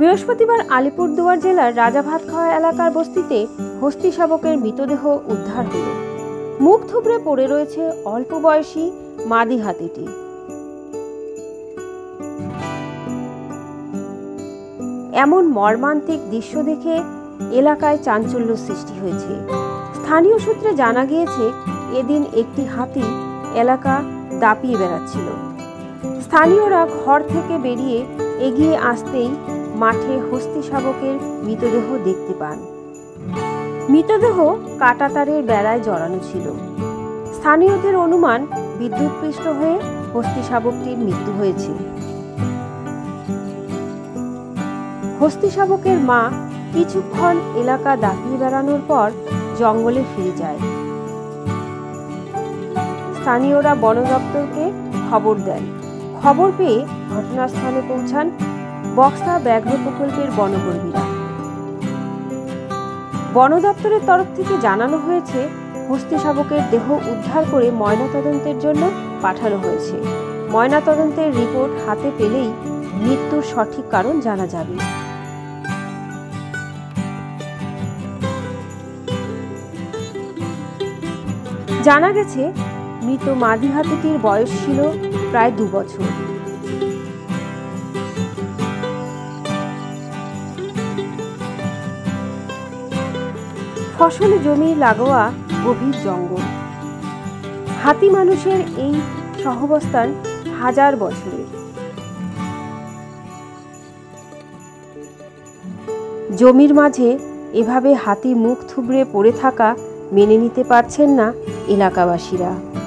বৃহস্পতিবার আলিপুরদুয়ার জেলার রাজাভাতখাওয়া এলাকার বস্তিতে হস্তি শাবকের মৃতদেহ উদ্ধার হল। মুখ থুবড়ে পড়ে রয়েছে অল্প বয়সী মাদি হাতিটি। এমন মর্মান্তিক দৃশ্য দেখে এলাকায় চাঞ্চল্য সৃষ্টি হয়েছে। স্থানীয় সূত্রে জানা গিয়েছে, এদিন একটি হাতি এলাকা দাপিয়ে বেড়াচ্ছিল। স্থানীয়রা ঘর থেকে বেরিয়ে এগিয়ে আসতেই মাঠে হস্তি শাবকের মৃতদেহ দেখতে পান। মৃতদেহ কাঁটাতারের বেড়ায় জড়ানো ছিল। স্থানীয়দের অনুমান, বিদ্যুৎপৃষ্ট হয়ে হস্তি শাবকটির মৃত্যু হয়েছে। হস্তি শাবকের মা কিছুক্ষণ এলাকা দাপিয়ে বেড়ানোর পর জঙ্গলে ফিরে যায়। স্থানীয়রা বন দপ্তরকে খবর দেন। খবর পেয়ে ঘটনাস্থলে পৌঁছান বক্সা ব্যাঘ্র প্রকল্পের বনকর্মীরা। বন দপ্তরের তরফ থেকে জানানো হয়েছে, হস্তি শাবকের দেহ উদ্ধার করে ময়নাতদন্তের জন্য পাঠানো হয়েছে। ময়নাতদন্তের রিপোর্ট হাতে পেলেই মৃত্যুর সঠিক কারণ জানা যাবে। জানা গেছে, মৃত মাদি হাতিটির বয়স ছিল প্রায় 2 বছর। ফসলি জমি লাগোয়া গভীর জঙ্গল। হাতি মানুষের এই সহাবস্থান হাজার বছরের। জমির মাঝে এভাবে হাতি মুখ থুবড়ে পড়ে থাকা মেনে নিতে পারছেন না এলাকাবাসীরা।